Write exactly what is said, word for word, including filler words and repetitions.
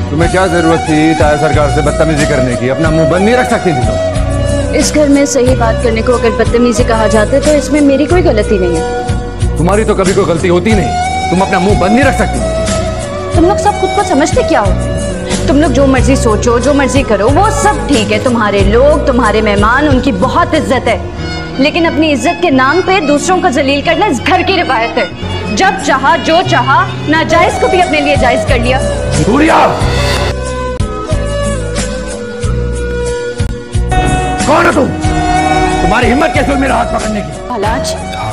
तुम्हें क्या जरूरत थी ताया सरकार से बदतमीजी करने की? अपना मुंह बंद नहीं रख सकती थी तुम? इस घर में सही बात करने को अगर बदतमीजी कहा जाता है तो इसमें मेरी कोई गलती नहीं है। तुम्हारी तो कभी कोई गलती होती नहीं, तुम अपना मुंह बंद नहीं रख सकती। तुम लोग सब खुद को समझते क्या हो? तुम लोग जो मर्जी सोचो, जो मर्जी करो, वो सब ठीक है। तुम्हारे लोग, तुम्हारे मेहमान, उनकी बहुत इज्जत है, लेकिन अपनी इज्जत के नाम पे दूसरों को जलील करना इस घर की रिवायत है। जब चाहा, जो चाहा, नाजायज को भी अपने लिए जायज कर लिया। सूर्या, कौन हो तुम? तुम्हारी हिम्मत कैसे हुई मेरा हाथ पकड़ने की? महाराज,